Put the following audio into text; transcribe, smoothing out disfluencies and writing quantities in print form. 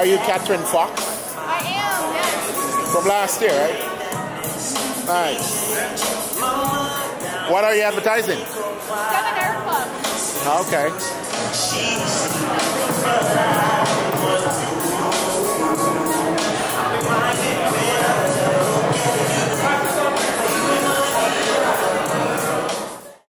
Are you Katherine Fox? I am, yes. From last year, right? Nice. What are you advertising? Debonaire Club. Okay.